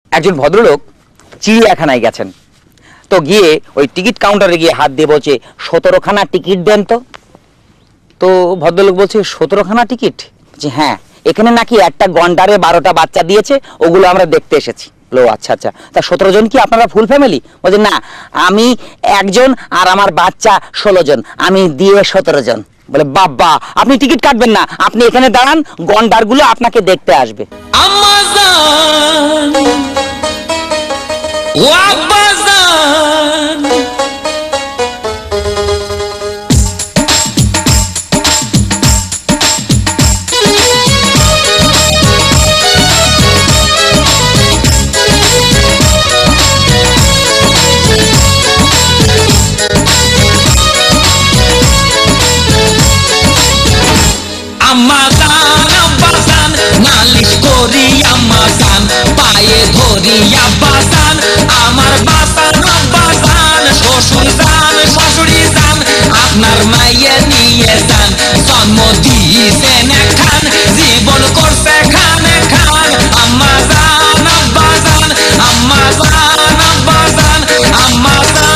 একজন ভদ্রলোক চিড়িয়াখানায় গেছেন, তো গিয়ে ওই টিকিট কাউন্টারে গিয়ে হাত দিয়ে বলছে 17খানা টিকিট দেন তো। তো ভদ্রলোক বলছে 17খানা টিকিট? যে হ্যাঁ, এখানে নাকি একটা গন্ডারে 12টা বাচ্চা দিয়েছে, ওগুলো আমরা দেখতে এসেছি। লো আচ্ছা আচ্ছা, তা 17 জন কি আপনারা ফুল ফ্যামিলি? বলছে না, আমি একজন আর আমার বাচ্চা 16 জন, আমি দিয়ে 17 জন। বলে বাবা, আপনি টিকিট কাটবেন না, আপনি এখানে দাঁড়ান, গন্ডারগুলো আপনাকে দেখতে আসবে। নালিশ করি আম্মাজান, পায়ে ধরি আব্বাজান, আমার বাসান আব্বাজান, শ্বশুর জান শাশুড়ি জান, আপনার মাইয়ে নিয়ে যান, জন্ম দিয়েছেন খান, জীবন করছে খানে খান, আম্মাজান আব্বাজান, আম্মাজান আব্বাজান, আম্মাজান।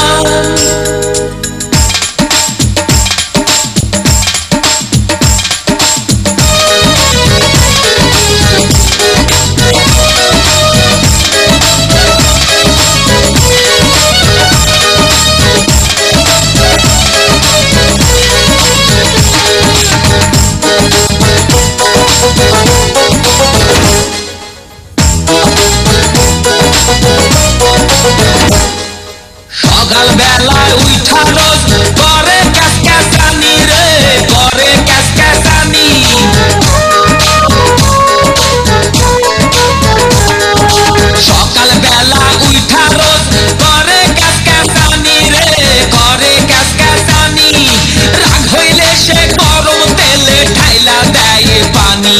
সকাল বেলায় উঠা রোজ করে ক্যাসক্যাসানি রে, করে ক্যাসক্যাসানি, সকাল বেলা উঠা রোজ করে ক্যাসক্যাসানি রে, করে ক্যাসক্যাসানি, রাগ হইলে সে গরম তেলে ঢাইলা দেয় পানি।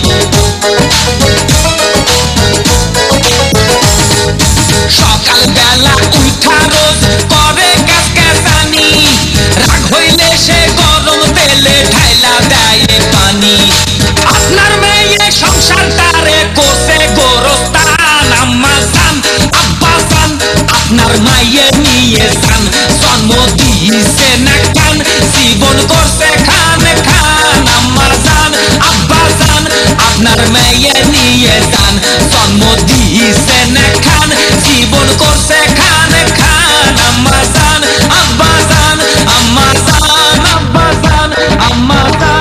সকাল বেলা উঠা রোজ করে ক্যাসক্যাসানি, রাগ হইলে সে গরম তেলে ঢাইলা দেয় পানি। আপনার মেয়ে সংসারটারে কোসে গোরস্তান, আম্মাজান আব্বাজান, আপনার মাইয়ে নিয়ে যান, জন্ম দিয়েছে না খান, জীবন করছে খান খান, আম্মাজান আব্বাজান, আপনার মেয়ে নিয়ে যান, জন্ম দিয়েছে না খান, জীবন করছে খান খান, আম্মাজান আব্বাজান, আম্মাজান আব্বাজান, আম্মাজান।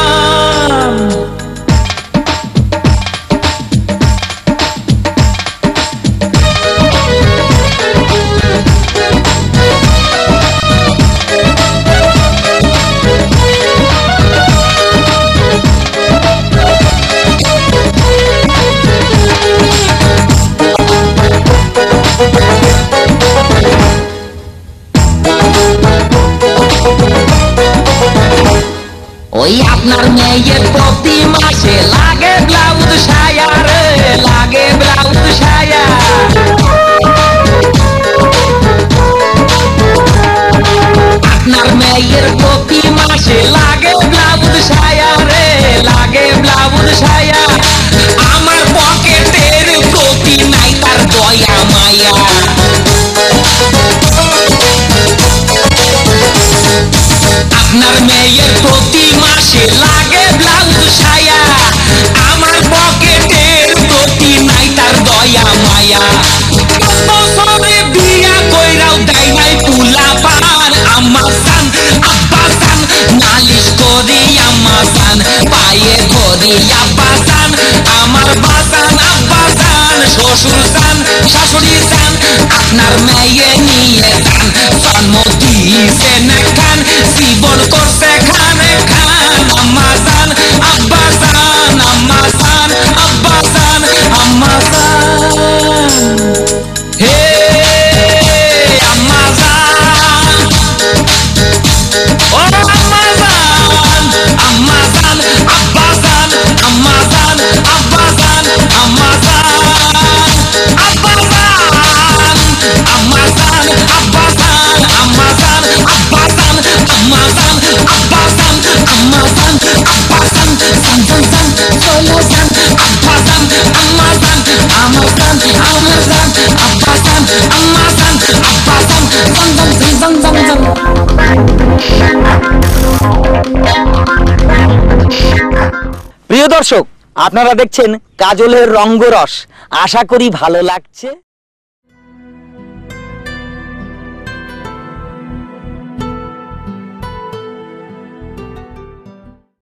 ওই আপনার মেয়ের প্রতি মাসে লাগে ব্লাউজ সায়া রে, লাগে ব্লাউজ সায়া, আপনার মেয়ের প্রতি মাসে লাগে ব্লাউজ সায়া রে, লাগে ব্লাউজ সায়া, আমার পকেটের প্রতি নাই তার দয়া মায়া। আপনার মেয়ের প্রতি মাসে লাগে ব্লাউজ সায়া, আমার পকেটের প্রতি নাই তার দয়া মায়া। বছরে বিয়া কইরাও দেয় নাই তুলা পান, আম্মাজান আব্বাজান, নালিশ করি আম্মাজান, পায়ে ধরি আব্বাজান, আমার বাজান আব্বাজান, শ্বশুর জান শাশুড়ি জান, আপনার মেয়ে নিয়ে যান, জন্ম দিয়েছে না খান, জীবন করছে খানে খান, আম্মাজান আব্বাজান, আম্মাজান আব্বাজান, আম্মাজান। হে আম্মাজান, ও আম্মাজান, আম্মাজান আব্বাজান, আম্মাজান আব্বাজান, আম্মাজান আব্বাজান, আম্মাজান আব্বাজান, আম্মাজান আব্বাজান। প্রিয় দর্শক, আপনারা দেখছেন কাজলের রঙ্গরস। আশা করি ভালো লাগছে।